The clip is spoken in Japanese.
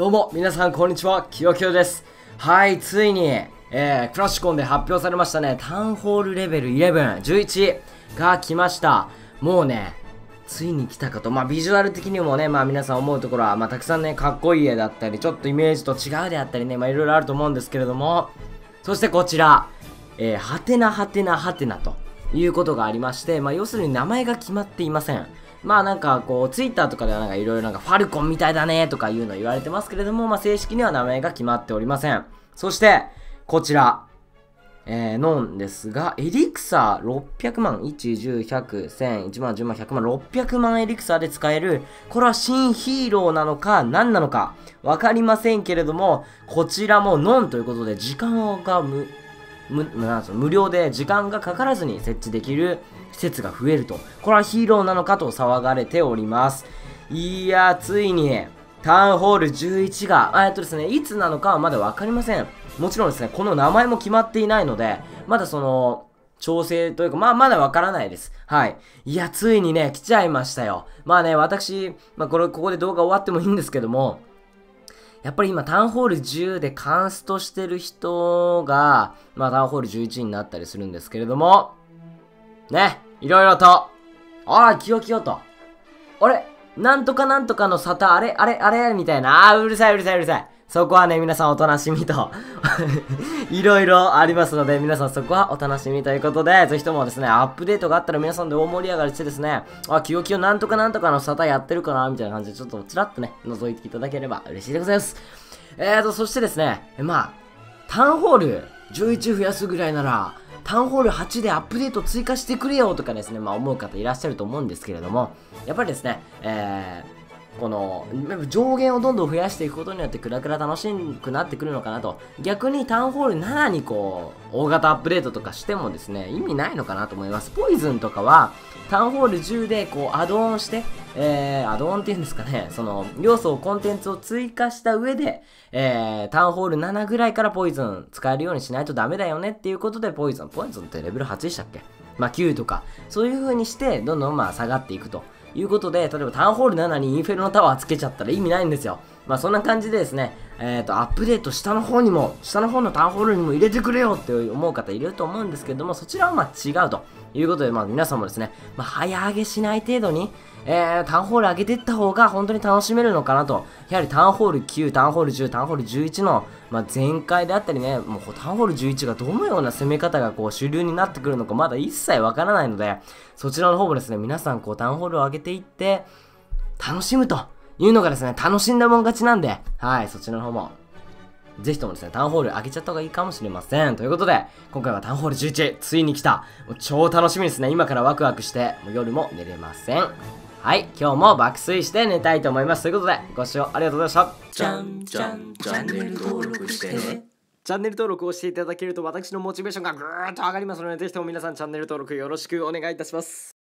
どうも、皆さんこんにちは、きよきよです。はい、ついに、クラシコンで発表されましたね、タウンホールレベル11、11が来ました。もうね、ついに来たかと。ビジュアル的にもね、皆さん思うところは、たくさんね、かっこいい絵だったり、ちょっとイメージと違うであったりね、いろいろあると思うんですけれども、そしてこちら、はてなはてなはてなということがありまして、要するに名前が決まっていません。ツイッターとかではいろいろファルコンみたいだねとかいうの言われてますけれども、正式には名前が決まっておりません。そして、こちら、のですが、エリクサー600万、1、10、100、1000、1万、10万、100万、600万エリクサーで使える、これは新ヒーローなのか何なのかわかりませんけれども、こちらもノンということで、時間が無料で時間がかからずに設置できる施設が増えると。これはヒーローなのかと騒がれております。いや、ついに、タウンホール11が、いつなのかはまだわかりません。もちろんですね、この名前も決まっていないので、まだ調整というか、まだわからないです。はい。いや、ついにね、来ちゃいましたよ。私、ここで動画終わってもいいんですけども、やっぱり今、タウンホール10でカンストしてる人が、タウンホール11になったりするんですけれども、ね、いろいろと、キヨキヨと、あれなんとかなんとかの沙汰、あれみたいな、うるさい。そこはね、皆さんお楽しみと、いろいろありますので、皆さんそこはお楽しみということで、ぜひともですね、アップデートがあったら皆さんで大盛り上がりしてですね、キヨキヨなんとかなんとかの沙汰やってるかなみたいな感じで、ちょっとちらっとね、覗いていただければ嬉しいでございます。そしてですね、タウンホール11増やすぐらいなら、タウンホール8でアップデート追加してくれよとかですね、思う方いらっしゃると思うんですけれども、やっぱりですね、この上限をどんどん増やしていくことによってクラクラ楽しくなってくるのかなと。逆にタウンホール7に大型アップデートとかしてもですね、意味ないのかなと思います。ポイズンとかはタウンホール10でアドオンして、アドオンっていうんですかね、要素をコンテンツを追加した上で、タウンホール7ぐらいからポイズン使えるようにしないとダメだよねっていうことでポイズンってレベル8でしたっけ？9とか、そういう風にして、どんどん下がっていくということで、例えばタウンホール7にインフェルノタワーつけちゃったら意味ないんですよ。そんな感じでですね、アップデート下の方のタウンホールにも入れてくれよって思う方いると思うんですけども、そちらは違うということで、皆さんもですね、早上げしない程度に、タウンホール上げていった方が本当に楽しめるのかなと。やはりタウンホール9、タウンホール10、タウンホール11の、全開であったりね、もうタウンホール11がどのような攻め方が主流になってくるのかまだ一切わからないので、そちらの方もですね、皆さんタウンホールを上げていって、楽しむというのがですね、楽しんだもん勝ちなんで、はい、そちらの方も、ぜひともですね、タウンホール上げちゃった方がいいかもしれません。ということで、今回はタウンホール11、ついに来た。もう超楽しみですね。今からワクワクして、もう夜も寝れません。はい、今日も爆睡して寝たいと思います。ということで、ご視聴ありがとうございました。 チャンネル登録してね。 チャンネル登録をしていただけると私のモチベーションがぐーっと上がりますので、ぜひとも皆さんチャンネル登録よろしくお願いいたします。